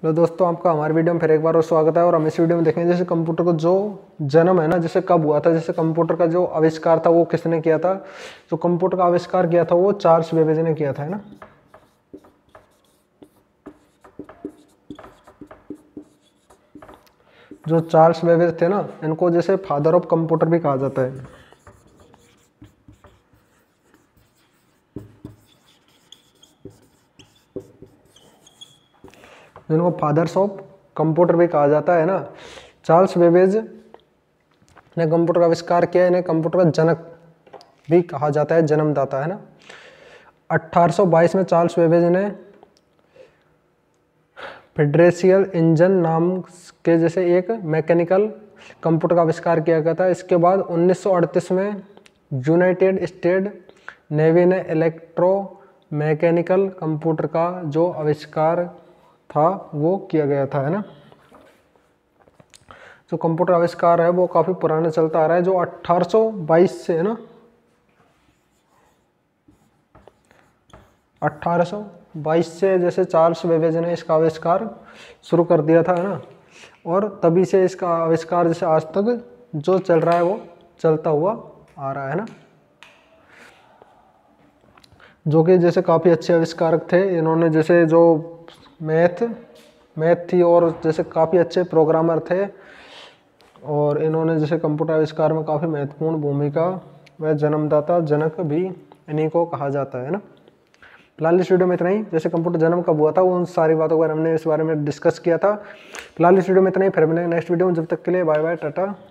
Hello दोस्तों, आपका हमारे वीडियो में फिर एक बार और स्वागत है। और हम इस वीडियो में देखेंगे जैसे कंप्यूटर को जो जन्म है ना, जैसे कब हुआ था, जैसे कंप्यूटर का जो आविष्कार था वो किसने किया था। जो कंप्यूटर का आविष्कार किया था वो चार्ल्स बेबेज ने किया था, है ना। जो चार्ल्स बेबेज थे ना, इनको जैसे फादर ऑफ कंप्यूटर भी कहा जाता है। जिनको फादर्स ऑफ कंप्यूटर भी कहा जाता है ना। चार्ल्स बेबेज ने कंप्यूटर का आविष्कार किया, इन्हें कंप्यूटर का जनक भी कहा जाता है, जन्मदाता, है ना। 1822 में चार्ल्स बेबेज ने फेडरेशियल इंजन नाम के जैसे एक मैकेनिकल कंप्यूटर का आविष्कार किया गया था। इसके बाद 1938 में यूनाइटेड स्टेट नेवी ने इलेक्ट्रो मैकेनिकल कंप्यूटर का जो आविष्कार था वो किया गया था, है ना। जो कंप्यूटर आविष्कार है वो काफ़ी पुराना चलता आ रहा है, जो 1822 से, है ना, 1822 से जैसे चार्ल्स बेबेज ने इसका आविष्कार शुरू कर दिया था, है ना। और तभी से इसका आविष्कार जैसे आज तक जो चल रहा है वो चलता हुआ आ रहा है ना। जो कि जैसे काफ़ी अच्छे आविष्कारक थे, इन्होंने जैसे जो मैथ थी और जैसे काफ़ी अच्छे प्रोग्रामर थे, और इन्होंने जैसे कंप्यूटर आविष्कार में काफ़ी महत्वपूर्ण भूमिका व जन्मदाता जनक भी इन्हीं को कहा जाता है ना। फिलहाल इस वीडियो में इतना ही। जैसे कंप्यूटर जन्म कब हुआ था उन सारी बातों को हमने इस बारे में डिस्कस किया था। फिलहाल इस वीडियो में इतना ही, फिर मिलेंगे नेक्स्ट वीडियो में। जब तक के लिए बाय बाय, टाटा।